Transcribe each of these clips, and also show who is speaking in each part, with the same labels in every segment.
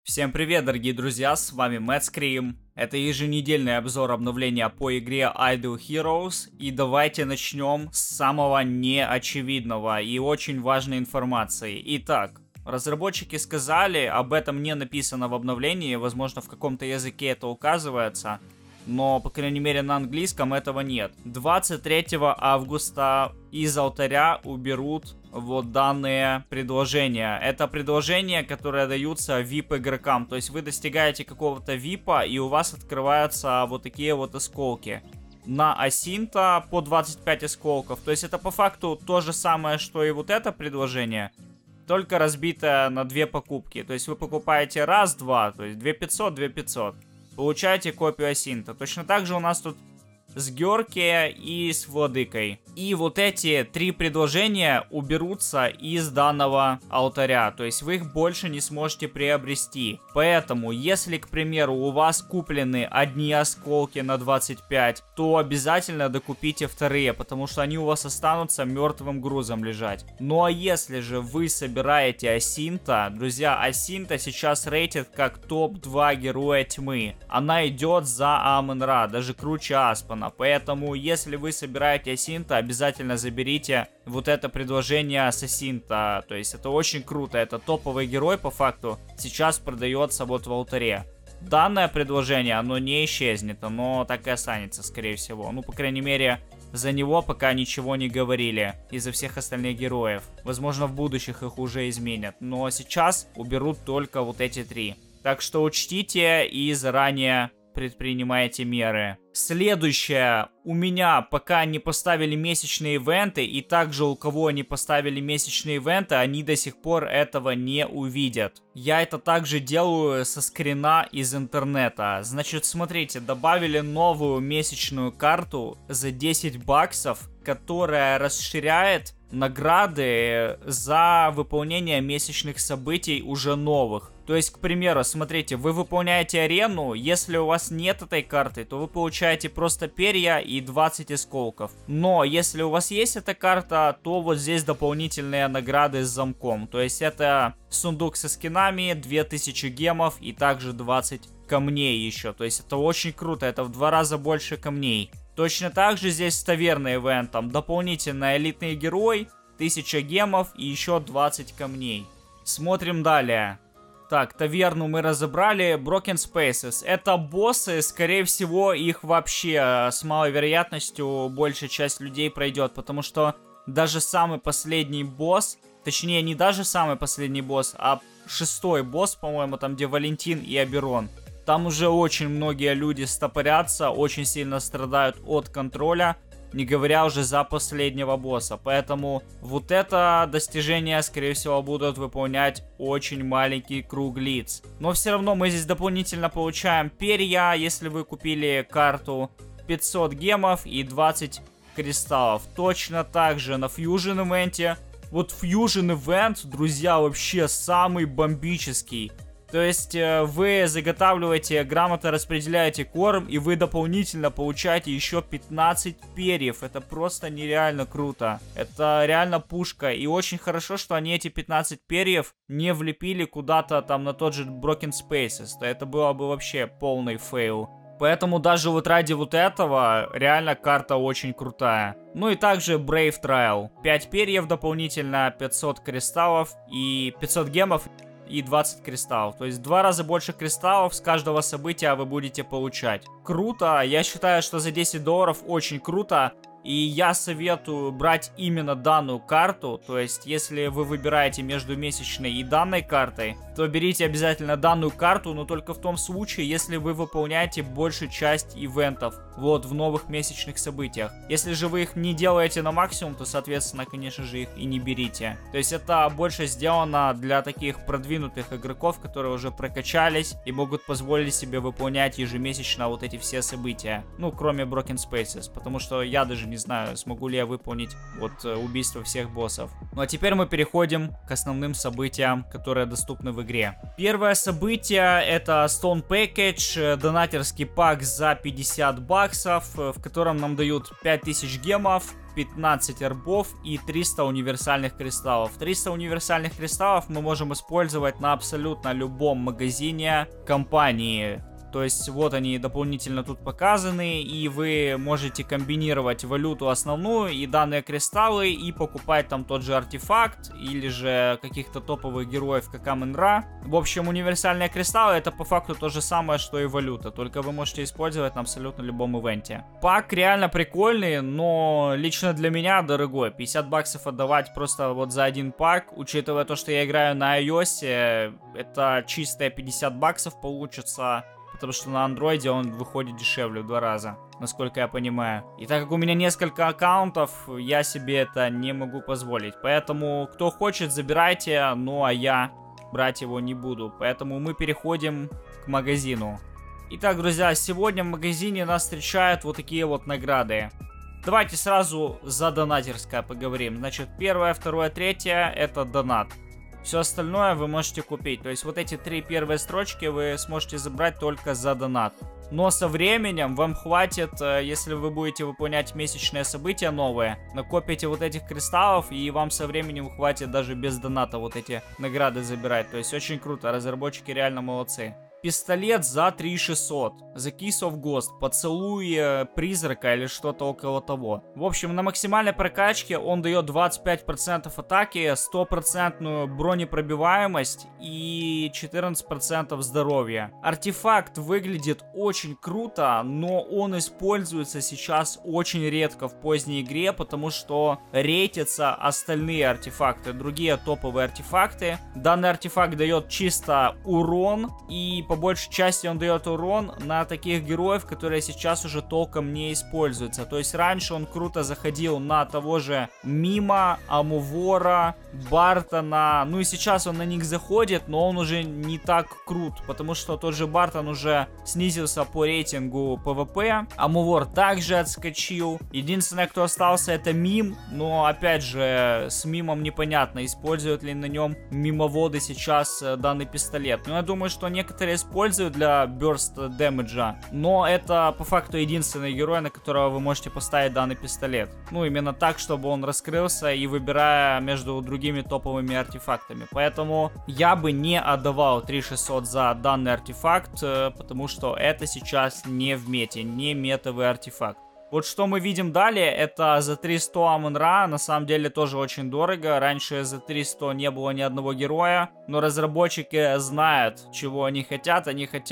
Speaker 1: Всем привет, дорогие друзья, с вами Мэтскрим. Это еженедельный обзор обновления по игре Idle Heroes. И давайте начнем с самого неочевидного и очень важной информации. Итак, разработчики сказали, об этом не написано в обновлении, возможно в каком-то языке это указывается, но, по крайней мере, на английском этого нет. 23 августа из алтаря уберут вот данные предложения. Это предложения, которые даются VIP игрокам. То есть вы достигаете какого-то VIP, и у вас открываются вот такие вот осколки. На Асинта по 25 осколков. То есть это по факту то же самое, что и вот это предложение, только разбитое на две покупки. То есть вы покупаете раз-два, то есть 2500, 2500. Получаете копию Асинта. Точно так же у нас тут с Георгией и с Владыкой. И вот эти три предложения уберутся из данного алтаря. То есть вы их больше не сможете приобрести. Поэтому, если, к примеру, у вас куплены одни осколки на 25, то обязательно докупите вторые, потому что они у вас останутся мертвым грузом лежать. Ну а если же вы собираете Асинта, друзья, Асинта сейчас рейтит как топ-2 героя тьмы. Она идет за Амон-Ра, даже круче Аспана. Поэтому, если вы собираете Асинта, обязательно заберите вот это предложение с Асинта. То есть это очень круто. Это топовый герой по факту. Сейчас продается вот в алтаре. Данное предложение, оно не исчезнет. Оно так и останется, скорее всего. Ну, по крайней мере, за него пока ничего не говорили. Из-за всех остальных героев. Возможно, в будущих их уже изменят. Но сейчас уберут только вот эти три. Так что учтите и заранее предпринимаете меры. Следующее. У меня пока не поставили месячные ивенты, и также у кого не поставили месячные ивенты, они до сих пор этого не увидят. Я это также делаю со скрина из интернета. Значит, смотрите, добавили новую месячную карту за 10 баксов, которая расширяет награды за выполнение месячных событий уже новых. То есть, к примеру, смотрите, вы выполняете арену, если у вас нет этой карты, то вы получаете просто перья и 20 осколков. Но если у вас есть эта карта, то вот здесь дополнительные награды с замком. То есть это сундук со скинами, 2000 гемов и также 20 камней еще. То есть это очень круто, это в 2 раза больше камней. Точно так же здесь с таверной ивентом. Дополнительно элитный герой, 1000 гемов и еще 20 камней. Смотрим далее. Так, таверну мы разобрали. Broken Spaces. Это боссы, скорее всего, их вообще с малой вероятностью большая часть людей пройдет. Потому что даже самый последний босс, точнее не даже самый последний босс, а 6-й босс, по-моему, там где Валентин и Аберон. Там уже очень многие люди стопорятся, очень сильно страдают от контроля, не говоря уже за последнего босса. Поэтому вот это достижение, скорее всего, будут выполнять очень маленький круг лиц. Но все равно мы здесь дополнительно получаем перья, если вы купили карту, 500 гемов и 20 кристаллов. Точно так же на Fusion ивенте. Вот Fusion ивент, друзья, вообще самый бомбический. То есть вы заготавливаете, грамотно распределяете корм, и вы дополнительно получаете еще 15 перьев. Это просто нереально круто. Это реально пушка. И очень хорошо, что они эти 15 перьев не влепили куда-то там на тот же Broken Spaces. То это было бы вообще полный фейл. Поэтому даже вот ради вот этого реально карта очень крутая. Ну и также Brave Trial. 5 перьев дополнительно, 500 кристаллов и 500 гемов. И 20 кристаллов. То есть в 2 раза больше кристаллов с каждого события вы будете получать. Круто. Я считаю, что за $10 очень круто. И я советую брать именно данную карту. То есть, если вы выбираете между месячной и данной картой, то берите обязательно данную карту, но только в том случае, если вы выполняете большую часть ивентов. Вот, в новых месячных событиях. Если же вы их не делаете на максимум, то, соответственно, конечно же, их и не берите. То есть, это больше сделано для таких продвинутых игроков, которые уже прокачались и могут позволить себе выполнять ежемесячно вот эти все события. Ну, кроме Broken Spaces, потому что я даже не знаю, смогу ли я выполнить вот убийство всех боссов. Ну а теперь мы переходим к основным событиям, которые доступны в игре. Первое событие это Stone Package, донатерский пак за 50 баксов, в котором нам дают 5000 гемов, 15 орбов и 300 универсальных кристаллов. 300 универсальных кристаллов мы можем использовать на абсолютно любом магазине компании. То есть вот они дополнительно тут показаны, и вы можете комбинировать валюту основную и данные кристаллы и покупать там тот же артефакт или же каких-то топовых героев, как Амон-Ра. В общем, универсальные кристаллы это по факту то же самое, что и валюта, только вы можете использовать на абсолютно любом ивенте. Пак реально прикольный, но лично для меня дорогой. 50 баксов отдавать просто вот за один пак, учитывая то, что я играю на iOS, это чистые 50 баксов получится. Потому что на андроиде он выходит дешевле в 2 раза, насколько я понимаю. И так как у меня несколько аккаунтов, я себе это не могу позволить. Поэтому, кто хочет, забирайте, ну а я брать его не буду. Поэтому мы переходим к магазину. Итак, друзья, сегодня в магазине нас встречают вот такие вот награды. Давайте сразу за донатерское поговорим. Значит, первое, второе, третье это донат. Все остальное вы можете купить. То есть вот эти 3 первые строчки вы сможете забрать только за донат. Но со временем вам хватит, если вы будете выполнять месячные события новые, накопите вот этих кристаллов, и вам со временем хватит даже без доната вот эти награды забирать. То есть очень круто, разработчики реально молодцы. Пистолет за 3600. The Kiss of Ghost. Поцелуй призрака или что-то около того. В общем, на максимальной прокачке он дает 25% атаки, 100% бронепробиваемость и 14% здоровья. Артефакт выглядит очень круто, но он используется сейчас очень редко в поздней игре, потому что рейтятся остальные артефакты, другие топовые артефакты. Данный артефакт дает чисто урон, и по большей части он дает урон на таких героев, которые сейчас уже толком не используются. То есть раньше он круто заходил на того же Мима, Амувора, Бартона. Ну и сейчас он на них заходит, но он уже не так крут, потому что тот же Бартон уже снизился по рейтингу ПВП. Амувор также отскочил. Единственное, кто остался, это Мим. Но опять же, с Мимом непонятно, используют ли на нем мимоводы сейчас данный пистолет. Но я думаю, что некоторые используют для burst дэмэджа, но это по факту единственный герой, на которого вы можете поставить данный пистолет. Ну, именно так, чтобы он раскрылся и выбирая между другими топовыми артефактами. Поэтому я бы не отдавал 3600 за данный артефакт, потому что это сейчас не в мете, не метовый артефакт. Вот что мы видим далее, это за 300 Амон-Ра, на самом деле тоже очень дорого. Раньше за 300 не было ни одного героя, но разработчики знают, чего они хотят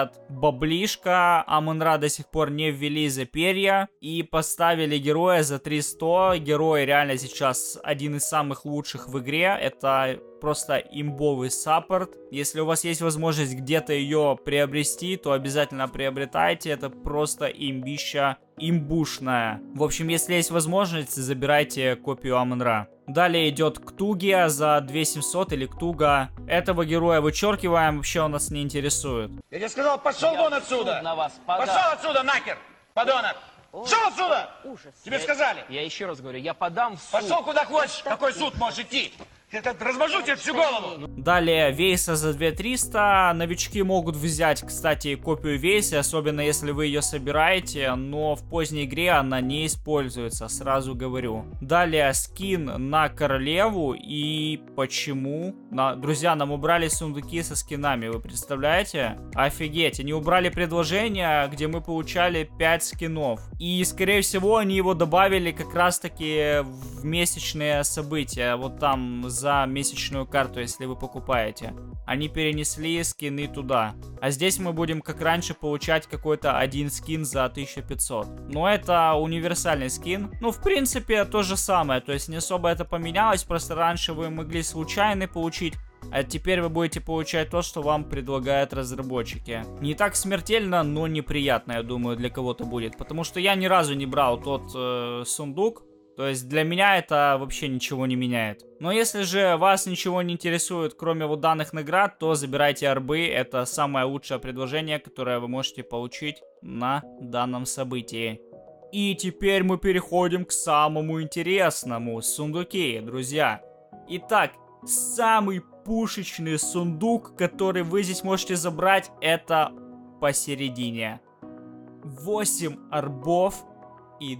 Speaker 1: баблишка. Амон-Ра до сих пор не ввели за перья и поставили героя за 300. Герой реально сейчас один из самых лучших в игре, это просто имбовый саппорт. Если у вас есть возможность где-то ее приобрести, то обязательно приобретайте. Это просто имбища имбушная. В общем, если есть возможность, забирайте копию Амон-Ра. Далее идет Ктугия за 2700 или Ктуга. Этого героя вычеркиваем, вообще он нас не интересует.
Speaker 2: Я тебе сказал, пошел вон отсюда! На вас пошел отсюда, нахер, подонок! Шел отсюда! Ужас. Тебе сказали!
Speaker 3: Я еще раз говорю, я подам в суд.
Speaker 2: Пошел куда хочешь, какой суд можешь идти? Я размажу тебе всю голову!
Speaker 1: Далее Вейса за 2300. Новички могут взять, кстати, копию Вейсы, особенно если вы ее собираете, но в поздней игре она не используется, сразу говорю. Далее скин на королеву, и почему? Друзья, нам убрали сундуки со скинами, вы представляете? Офигеть, они убрали предложение, где мы получали 5 скинов. И, скорее всего, они его добавили как раз-таки в месячные события, вот там за месячную карту, если вы покупаете. Они перенесли скины туда. А здесь мы будем, как раньше, получать какой-то один скин за 1500. Но это универсальный скин. Ну, в принципе, то же самое. То есть не особо это поменялось. Просто раньше вы могли случайный получить. А теперь вы будете получать то, что вам предлагают разработчики. Не так смертельно, но неприятно, я думаю, для кого-то будет. Потому что я ни разу не брал тот сундук. То есть для меня это вообще ничего не меняет. Но если же вас ничего не интересует, кроме вот данных наград, то забирайте арбы. Это самое лучшее предложение, которое вы можете получить на данном событии. И теперь мы переходим к самому интересному. Сундуки, друзья. Итак, самый пушечный сундук, который вы здесь можете забрать, это посередине. 8 арбов. и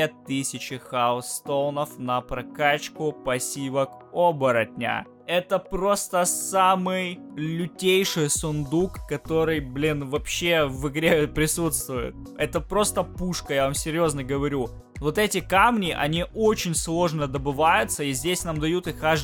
Speaker 1: 2000 хаусстоунов на прокачку пассивок оборотня. Это просто самый лютейший сундук, который, блин, вообще в игре присутствует. Это просто пушка, я вам серьезно говорю. Вот эти камни, они очень сложно добываются, и здесь нам дают их аж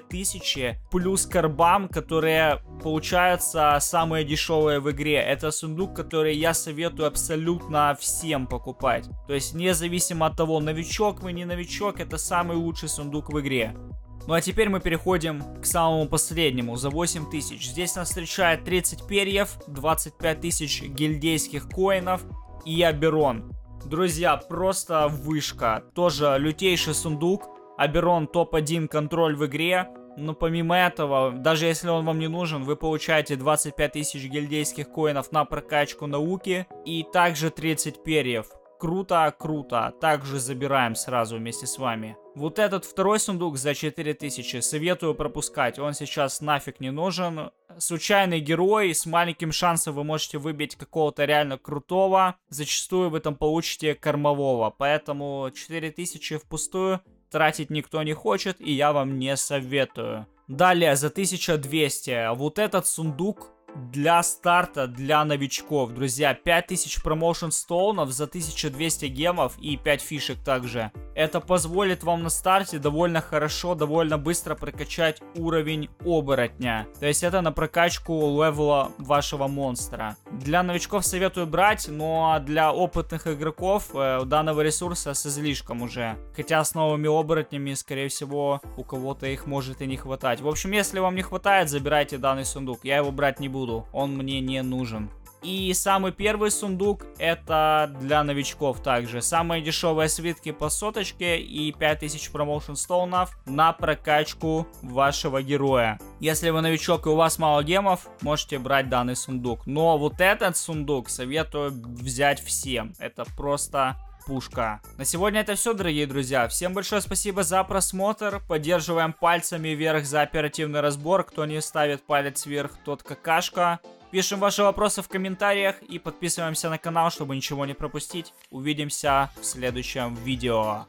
Speaker 1: 2000, плюс карбам, которые, получаются, самые дешевые в игре. Это сундук, который я советую абсолютно всем покупать. То есть, независимо от того, новичок вы, не новичок, это самый лучший сундук в игре. Ну а теперь мы переходим к самому последнему, за 8000. Здесь нас встречает 30 перьев, 25 тысяч гильдейских коинов и Оберон. Друзья, просто вышка. Тоже лютейший сундук. Оберон топ-1 контроль в игре. Но помимо этого, даже если он вам не нужен, вы получаете 25 тысяч гильдейских коинов на прокачку науки и также 30 перьев. Круто, круто. Также забираем сразу вместе с вами. Вот этот второй сундук за 4000 советую пропускать. Он сейчас нафиг не нужен. Случайный герой, с маленьким шансом вы можете выбить какого-то реально крутого. Зачастую вы там получите кормового. Поэтому 4000 впустую тратить никто не хочет, и я вам не советую. Далее за 1200. Вот этот сундук для старта, для новичков. Друзья, 5000 промоушен стоунов за 1200 гемов и 5 фишек также. Это позволит вам на старте довольно хорошо, довольно быстро прокачать уровень оборотня. То есть это на прокачку левела вашего монстра. Для новичков советую брать, но для опытных игроков данного ресурса с излишком уже. Хотя с новыми оборотнями, скорее всего, у кого-то их может и не хватать. В общем, если вам не хватает, забирайте данный сундук. Я его брать не буду. Он мне не нужен. И самый первый сундук это для новичков также. Самые дешевые свитки по соточке и 5000 промоушен стоунов на прокачку вашего героя. Если вы новичок и у вас мало гемов, можете брать данный сундук. Но вот этот сундук советую взять всем. Это просто пушка. На сегодня это все, дорогие друзья. Всем большое спасибо за просмотр. Поддерживаем пальцами вверх за оперативный разбор. Кто не ставит палец вверх, тот какашка. Пишем ваши вопросы в комментариях и подписываемся на канал, чтобы ничего не пропустить. Увидимся в следующем видео.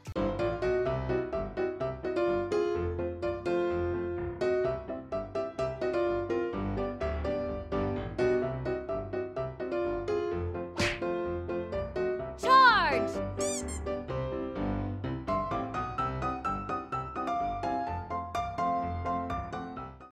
Speaker 4: Charge!